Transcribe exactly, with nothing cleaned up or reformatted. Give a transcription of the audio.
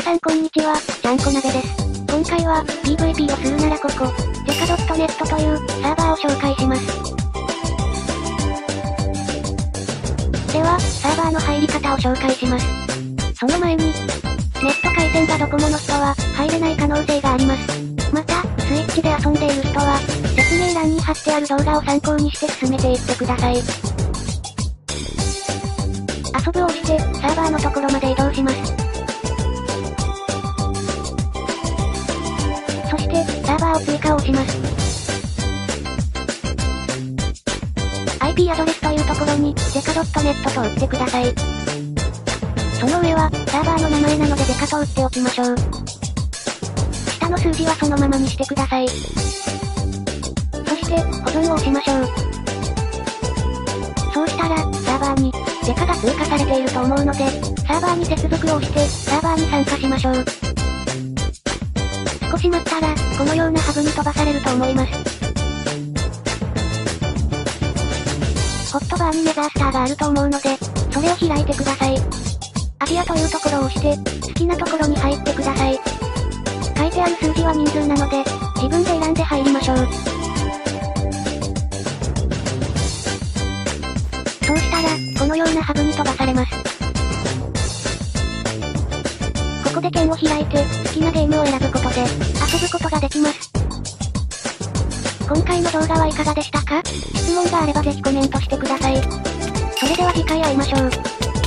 さんこんにちは、ちゃんこ鍋です。今回は、ピーブイピー をするならここ、デカドットネット というサーバーを紹介します。では、サーバーの入り方を紹介します。その前に、ネット回線がドコモの人は、入れない可能性があります。また、スイッチで遊んでいる人は、説明欄に貼ってある動画を参考にして進めていってください。遊ぶを押して、サーバーのところまで移動します。そして、サーバーを追加を押します。アイピー アドレスというところに、デカドットネット と打ってください。その上は、サーバーの名前なのでデカと打っておきましょう。下の数字はそのままにしてください。そして、保存を押しましょう。そうしたら、サーバーに、デカが追加されていると思うので、サーバーに接続を押して、サーバーに参加しましょう。少し待ったら、このようなハブに飛ばされると思います。ホットバーにメザースターがあると思うので、それを開いてください。アジアというところを押して、好きなところに入ってください。書いてある数字は人数なので、自分で選んで入りましょう。そうしたら、このようなハブに飛ばされます。ここで剣を開いて、好きなゲームを選ぶことで、遊ぶことができます。今回の動画はいかがでしたか？質問があればぜひコメントしてください。それでは次回会いましょう。